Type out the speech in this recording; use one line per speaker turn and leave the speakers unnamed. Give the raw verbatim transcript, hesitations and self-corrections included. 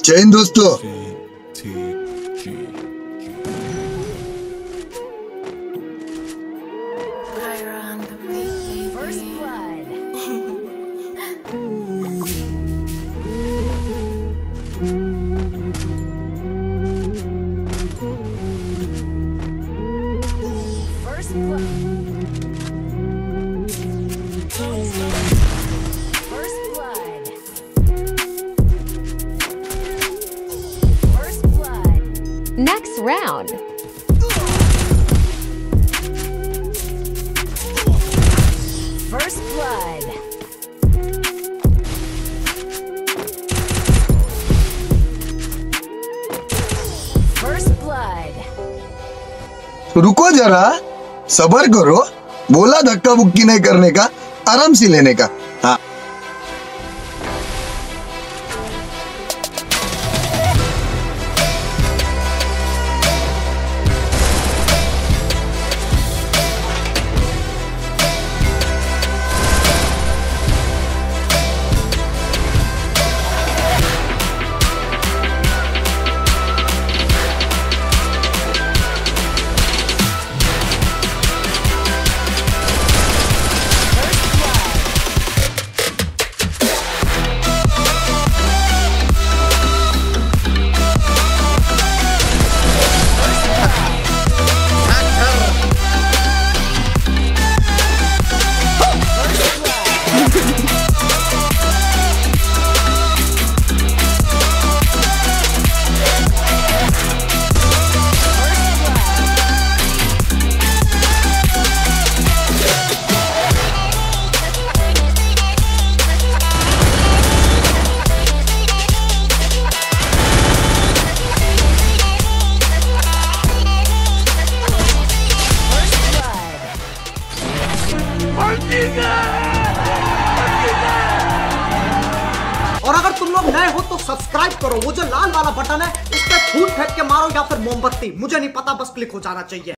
जय हिंद दोस्तों।
Next round. First blood. First blood.
रुको जरा, सबर करो। बोला धक्का बुक्की नहीं करने का, आराम से लेने का। हाँ
और अगर तुम लोग नए हो तो सब्सक्राइब करो। वो जो लाल वाला बटन है उस पर फूट फेंक के मारो या फिर मोमबत्ती, मुझे नहीं पता, बस क्लिक हो जाना चाहिए।